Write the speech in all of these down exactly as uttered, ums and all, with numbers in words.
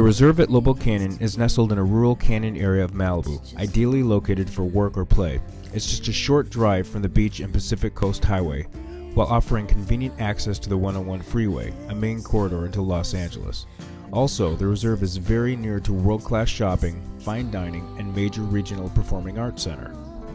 reserve at Lobo Canyon is nestled in a rural canyon area of Malibu, ideally located for work or play. It's just a short drive from the beach and Pacific Coast Highway, while offering convenient access to the one oh one freeway, a main corridor into Los Angeles. Also, the reserve is very near to world-class shopping, fine dining, and major regional performing arts center.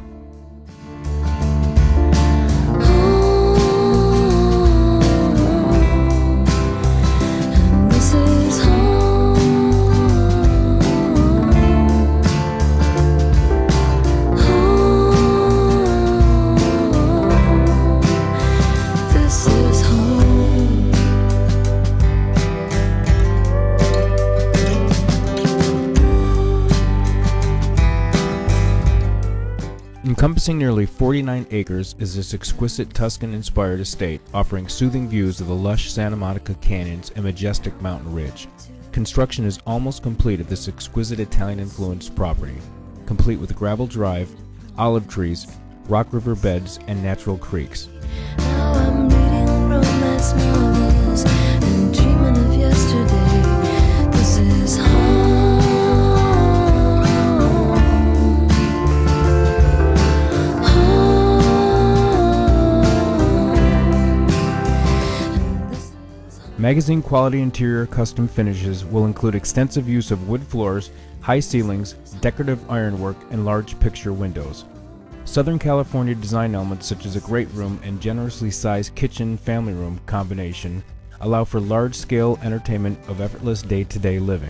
Encompassing nearly forty-nine acres is this exquisite Tuscan-inspired estate, offering soothing views of the lush Santa Monica canyons and majestic mountain ridge. Construction is almost complete of this exquisite Italian-influenced property, complete with gravel drive, olive trees, rock river beds, and natural creeks. Now I'm reading romance novels and dreaming of yesterday. This is home. Magazine quality interior custom finishes will include extensive use of wood floors, high ceilings, decorative ironwork, and large picture windows. Southern California design elements such as a great room and generously sized kitchen family room combination allow for large-scale entertainment of effortless day-to-day living.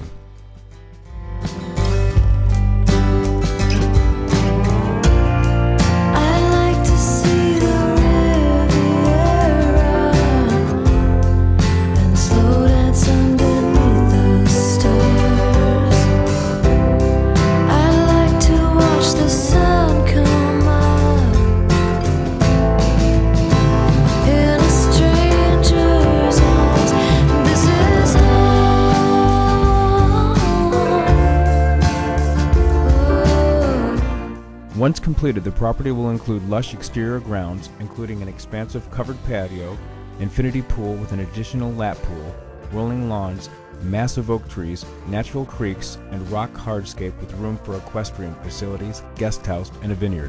Once completed, the property will include lush exterior grounds, including an expansive covered patio, infinity pool with an additional lap pool, rolling lawns, massive oak trees, natural creeks, and rock hardscape with room for equestrian facilities, guest house, and a vineyard.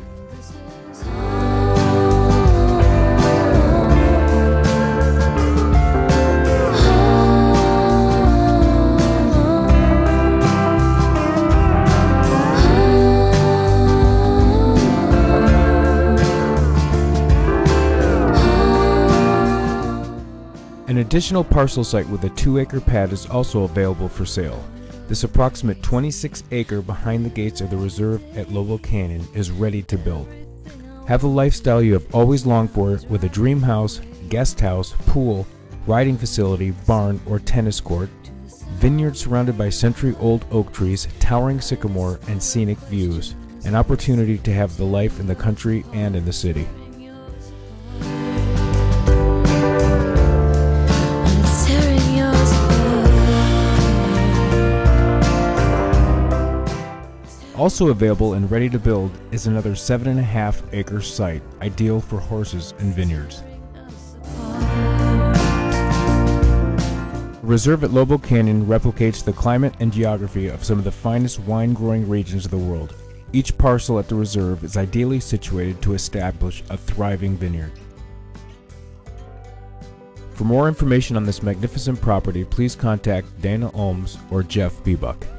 An additional parcel site with a two acre pad is also available for sale. This approximate twenty-six acre behind the gates of the reserve at Lobo Canyon is ready to build. Have the lifestyle you have always longed for with a dream house, guest house, pool, riding facility, barn, or tennis court, vineyard surrounded by century-old oak trees, towering sycamore, and scenic views. An opportunity to have the life in the country and in the city. Also available and ready to build is another seven and a half acre site, ideal for horses and vineyards. The reserve at Lobo Canyon replicates the climate and geography of some of the finest wine-growing regions of the world. Each parcel at the reserve is ideally situated to establish a thriving vineyard. For more information on this magnificent property, please contact Dana Ohms or Jeff Biebuyck.